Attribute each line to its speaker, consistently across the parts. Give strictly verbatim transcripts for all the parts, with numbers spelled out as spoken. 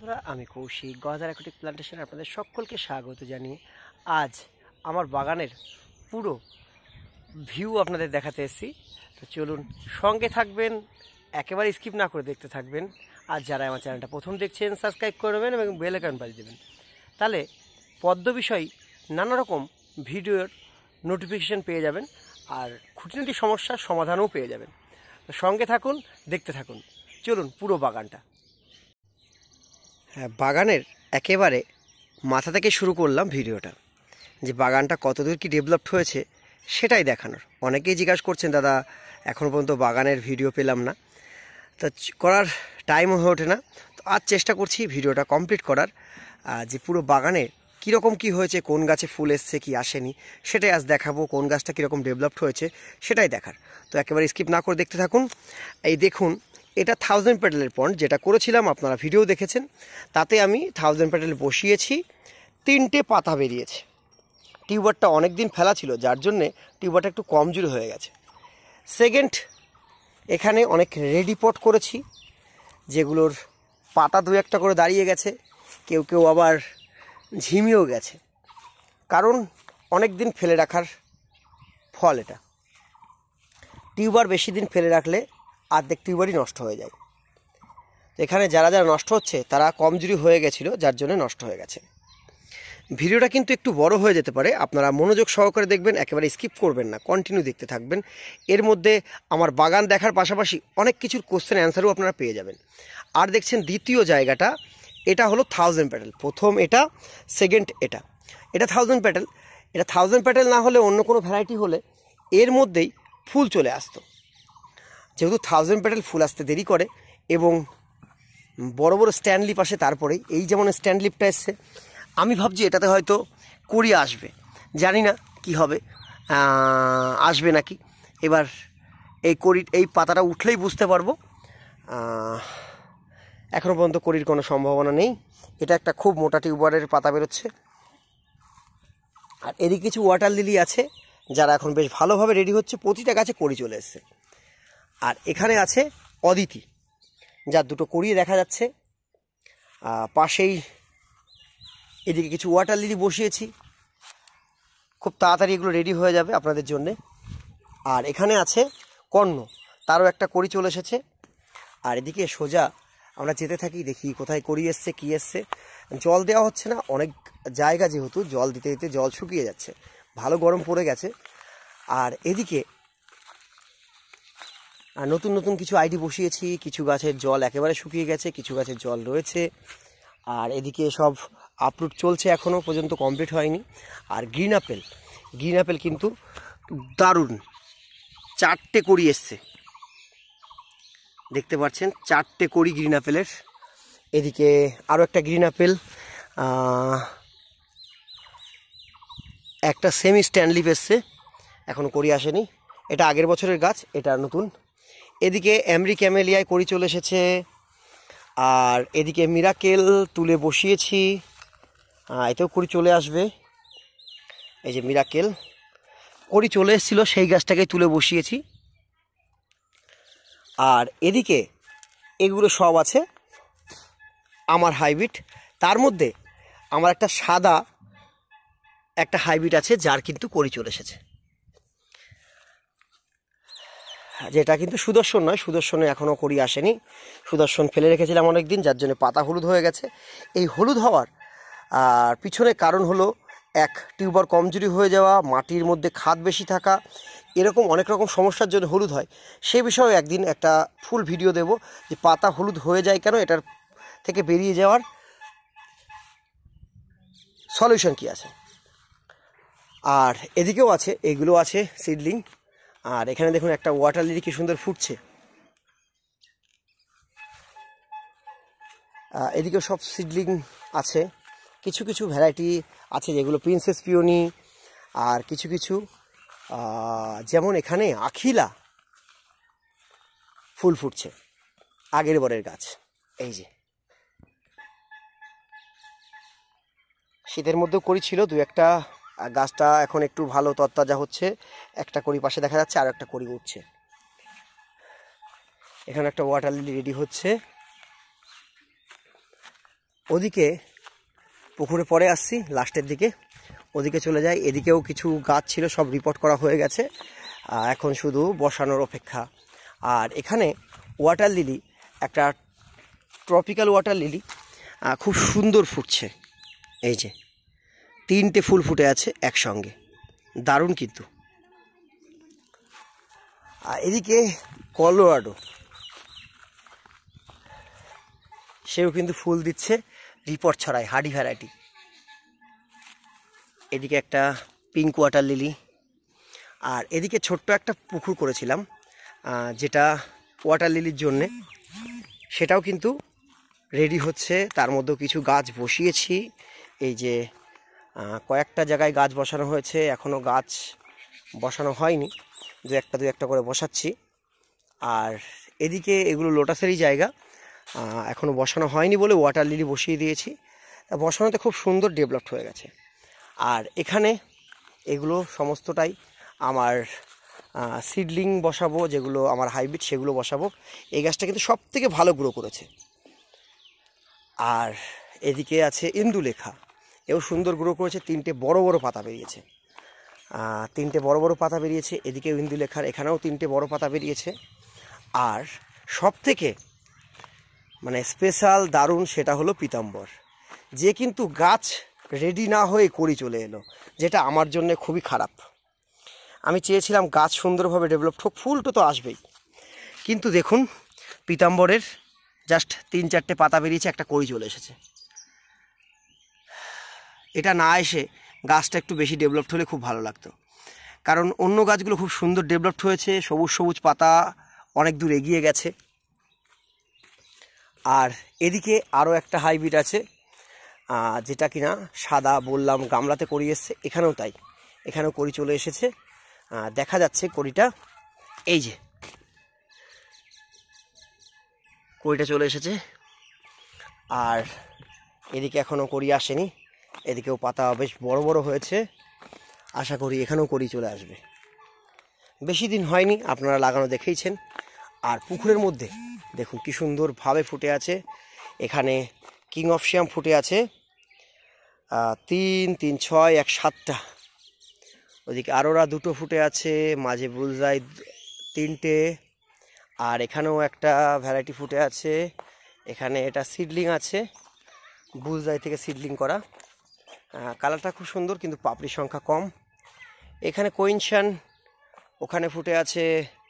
Speaker 1: বন্ধুরা, আমি কৌশিক গদাধারা অ্যাকোয়াটিক প্ল্যান্টেশনে আপনাদের সকলকে স্বাগত জানিয়ে আজ আমার বাগানের পুরো ভিউ আপনাদের দেখাতে এসেছি। তো চলুন সঙ্গে থাকবেন, একেবারে স্কিপ না করে দেখতে থাকবেন। আর যারা আমার চ্যানেলটা প্রথম দেখছেন সাবস্ক্রাইব করবেন এবং বেল আইকন বাজিয়ে দেবেন, তাহলে পদ্ম বিষয় নানা রকম ভিডিওর নোটিফিকেশান পেয়ে যাবেন আর খুঁটিনাটি সমস্যার সমাধানও পেয়ে যাবেন। তো সঙ্গে থাকুন, দেখতে থাকুন। চলুন পুরো বাগানটা। হ্যাঁ, বাগানের একেবারে মাথা থেকে শুরু করলাম ভিডিওটা, যে বাগানটা কতদূর কি ডেভেলপড হয়েছে সেটাই দেখানোর। অনেকেই জিজ্ঞাসা করছেন, দাদা এখনও পর্যন্ত বাগানের ভিডিও পেলাম না, তা করার টাইমও হয়ে ওঠে না। তো আজ চেষ্টা করছি ভিডিওটা কমপ্লিট করার, যে পুরো বাগানে কীরকম কি হয়েছে, কোন গাছে ফুল এসছে কি আসেনি সেটাই আজ দেখাবো, কোন গাছটা কীরকম ডেভেলপড হয়েছে সেটাই দেখার। তো একেবারে স্কিপ না করে দেখতে থাকুন। এই দেখুন, এটা থাউজেন্ড প্যাটেলের পন্ড যেটা করেছিলাম, আপনারা ভিডিও দেখেছেন। তাতে আমি থাউজেন্ড প্যাটেল বসিয়েছি, তিনটে পাতা বেরিয়েছে। টিউবারটা অনেক দিন ফেলা ছিল, যার জন্যে টিউবারটা একটু কমজোরি হয়ে গেছে। সেকেন্ড, এখানে অনেক রেডি পট করেছি, যেগুলোর পাতা দু একটা করে দাঁড়িয়ে গেছে, কেউ কেউ আবার ঝিমিয়েও গেছে, কারণ অনেক দিন ফেলে রাখার ফল এটা। টিউবার বেশি দিন ফেলে রাখলে অর্ধেক টিউবারই নষ্ট হয়ে যায়। এখানে যারা যারা নষ্ট হচ্ছে তারা কমজোরি হয়ে গেছিলো, যার জন্য নষ্ট হয়ে গেছে। ভিডিওটা কিন্তু একটু বড় হয়ে যেতে পারে, আপনারা মনোযোগ সহকারে দেখবেন, একেবারে স্কিপ করবেন না, কন্টিনিউ দেখতে থাকবেন। এর মধ্যে আমার বাগান দেখার পাশাপাশি অনেক কিছুর কোশ্চেন অ্যান্সারও আপনারা পেয়ে যাবেন। আর দেখছেন দ্বিতীয় জায়গাটা, এটা হলো থাউজেন্ড প্যাটেল। প্রথম এটা, সেকেন্ড এটা। এটা থাউজেন্ড প্যাটেল। এটা থাউজেন্ড প্যাটেল না হলে অন্য কোনো ভ্যারাইটি হলে এর মধ্যেই ফুল চলে আসতো। যেহেতু থাউজেন্ড প্যাটেল ফুল আসতে দেরি করে এবং বড় বড় স্ট্যান্ড লিপ আসে, তারপরেই এই যেমন স্ট্যান্ড লিপটা এসছে, আমি ভাবছি এটাতে হয়তো কুড়ি আসবে, জানি না কি হবে, আসবে নাকি। এবার এই কড়ি এই পাতাটা উঠলেই বুঝতে পারবো। এখনও পর্যন্ত কড়ির কোনো সম্ভাবনা নেই। এটা একটা খুব মোটা টিউবারের পাতা বেরোচ্ছে। আর এদিকে কিছু ওয়াটার লিলি আছে, যারা এখন বেশ ভালোভাবে রেডি হচ্ছে, প্রতিটা গাছে কড়ি চলে এসছে। আর এখানে আছে অদিতি, যার দুটো কড়ি দেখা যাচ্ছে। পাশেই এদিকে কিছু ওয়াটার লিলি বসিয়েছি, খুব তাড়াতাড়ি এগুলো রেডি হয়ে যাবে আপনাদের জন্যে। আর এখানে আছে কর্ণ, তারও একটা কড়ি চলে এসেছে। আর এদিকে সোজা আমরা যেতে থাকি, দেখি কোথায় কড়ি এসছে কী এসছে। জল দেওয়া হচ্ছে না, অনেক জায়গা যেহেতু জল দিতে দিতে জল শুকিয়ে যাচ্ছে, ভালো গরম পড়ে গেছে। আর এদিকে আর নতুন নতুন কিছু আইডি বসিয়েছি, কিছু গাছের জল একেবারে শুকিয়ে গেছে, কিছু গাছের জল রয়েছে। আর এদিকে সব আপরুট চলছে, এখনও পর্যন্ত কমপ্লিট হয়নি। আর গ্রিন আপেল, গ্রিন আপেল কিন্তু দারুণ, চারটে কড়ি এসছে, দেখতে পাচ্ছেন চারটে কড়ি গ্রিন আপেলের। এদিকে আরও একটা গ্রিন আপেল, একটা সেমি স্ট্যান্ড লিপ এসছে, এখনও কড়ি আসেনি। এটা আগের বছরের গাছ, এটা নতুন। এদিকে অ্যামরি ক্যামেলিয়ায় কড়ি চলে এসেছে। আর এদিকে মিরাকেল তুলে বসিয়েছি, এতেও কড়ি চলে আসবে। এই যে মিরাকেল কড়ি চলে এসেছিলো, সেই গাছটাকে তুলে বসিয়েছি। আর এদিকে এগুলো সব আছে আমার হাইব্রিড। তার মধ্যে আমার একটা সাদা একটা হাইব্রিড আছে, যার কিন্তু কড়ি চলে এসেছে, যেটা কিন্তু সুদর্শন নয়। সুদর্শনে এখনও কড়ি আসেনি, সুদর্শন ফেলে রেখেছিলাম অনেক দিন, যার জন্য পাতা হলুদ হয়ে গেছে। এই হলুদ হওয়ার আর পিছনে কারণ হলো এক, টিউবার কমজোরি হয়ে যাওয়া, মাটির মধ্যে খাদ বেশি থাকা, এরকম অনেক রকম সমস্যার জন্য হলুদ হয়। সে বিষয়ে একদিন একটা ফুল ভিডিও দেব, যে পাতা হলুদ হয়ে যায় কেন, এটার থেকে বেরিয়ে যাওয়ার সলিউশন কি আছে। আর এদিকেও আছে, এগুলো আছে সিডলিং। আর এখানে দেখুন একটা ওয়াটার লিলি কি সুন্দর ফুটছে। এদিকেও সব সিডলিং আছে, কিছু কিছু ভ্যারাইটি আছে যেগুলো প্রিন্সেস পিওনি, আর কিছু কিছু যেমন এখানে আখিলা ফুল ফুটছে, আগের বরের গাছ। এই যে শীতের মধ্যেও করেছিল দু একটা, গাছটা এখন একটু ভালো তরতাজা হচ্ছে, একটা কড়ি পাশে দেখা যাচ্ছে, আর একটা কড়ি উঠছে। এখানে একটা ওয়াটার লিলি রেডি হচ্ছে। ওদিকে পুকুরে পরে আসছি লাস্টের দিকে, ওদিকে চলে যাই। এদিকেও কিছু গাছ ছিল, সব রিপোর্ট করা হয়ে গেছে, এখন শুধু বসানোর অপেক্ষা। আর এখানে ওয়াটার লিলি, একটা ট্রপিক্যাল ওয়াটার লিলি খুব সুন্দর ফুটছে। এই যে তিনটে ফুল ফুটে আছে একসঙ্গে, দারুণ কিন্তু। আর এদিকে কলোরাডো, সেও কিন্তু ফুল দিচ্ছে, রিপোর্ট ছড়ায়, হার্ডি ভ্যারাইটি। এদিকে একটা পিঙ্ক ওয়াটার লিলি। আর এদিকে ছোট্ট একটা পুকুর করেছিলাম যেটা ওয়াটার লিলির জন্যে, সেটাও কিন্তু রেডি হচ্ছে। তার মধ্যেও কিছু গাছ বসিয়েছি, এই যে কয়েকটা জায়গায় গাছ বসানো হয়েছে, এখনও গাছ বসানো হয়নি, দু একটা দু একটা করে বসাচ্ছি। আর এদিকে এগুলো লোটাসেরই জায়গা, এখনও বসানো হয়নি বলে ওয়াটার লিলি বসিয়ে দিয়েছি। তা বসানোতে খুব সুন্দর ডেভেলপড হয়ে গেছে। আর এখানে এগুলো সমস্তটাই আমার সিডলিং বসাবো, যেগুলো আমার হাইব্রিড সেগুলো বসাবো। এই গাছটা কিন্তু সব থেকে ভালো গ্রো করেছে। আর এদিকে আছে ইন্দুলেখা, এও সুন্দর গ্রো করেছে, তিনটে বড় বড় পাতা বেরিয়েছে, তিনটে বড় বড় পাতা বেরিয়েছে। এদিকেও ইন্দুলেখার, এখানেও তিনটে বড় পাতা বেরিয়েছে। আর সব থেকে মানে স্পেশাল দারুণ সেটা হলো পীতাম্বর, যে কিন্তু গাছ রেডি না হয়ে করি চলে এলো, যেটা আমার জন্য খুবই খারাপ। আমি চেয়েছিলাম গাছ সুন্দরভাবে ডেভেলপ হোক, ফুলটো তো আসবেই, কিন্তু দেখুন পীতাম্বরের জাস্ট তিন চারটে পাতা বেরিয়েছে, একটা কড়ি চলে এসেছে। এটা না এসে গাছটা একটু বেশি ডেভেলপড হলে খুব ভালো লাগতো, কারণ অন্য গাছগুলো খুব সুন্দর ডেভেলপড হয়েছে, সবুজ সবুজ পাতা অনেক দূর এগিয়ে গেছে। আর এদিকে আরও একটা হাইব্রিড আছে, যেটা কিনা সাদা বললাম গামলাতে করি এসছে, এখানেও তাই, এখানেও কড়ি চলে এসেছে, দেখা যাচ্ছে কড়িটা, এই যে কড়িটা চলে এসেছে। আর এদিকে এখনও কড়ি আসেনি, এদিকেও পাতা বেশ বড় বড় হয়েছে, আশা করি এখানেও কড়ি চলে আসবে। বেশি দিন হয়নি, আপনারা লাগানো দেখেইছেন। আর পুকুরের মধ্যে দেখুন কি সুন্দরভাবে ফুটে আছে, এখানে কিং অফ শিয়াম ফুটে আছে তিন তিন ছয় এক সাতটা, ওদিকে আরোরা দুটো ফুটে আছে, মাঝে বুলজাই তিনটে, আর এখানেও একটা ভ্যারাইটি ফুটে আছে। এখানে এটা সিডলিং আছে, বুলজাই থেকে সিডলিং করা, কালারটা খুব সুন্দর, কিন্তু পাপড়ির সংখ্যা কম। এখানে কোইনশান, ওখানে ফুটে আছে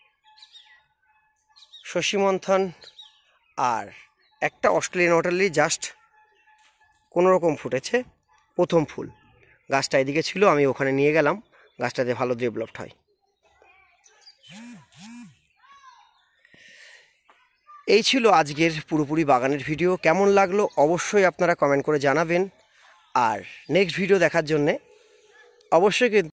Speaker 1: শশীমন্থন, আর একটা অস্ট্রেলিয়ান ওয়াটার লিলি জাস্ট কোনো রকম ফুটেছে, প্রথম ফুল। গাছটা এদিকে ছিল, আমি ওখানে নিয়ে গেলাম, গাছটাতে ভালো ডেভেলপড হয়। এই ছিল আজকের পুরোপুরি বাগানের ভিডিও। কেমন লাগলো অবশ্যই আপনারা কমেন্ট করে জানাবেন। আর নেক্সট ভিডিও দেখার জন্যে অবশ্যই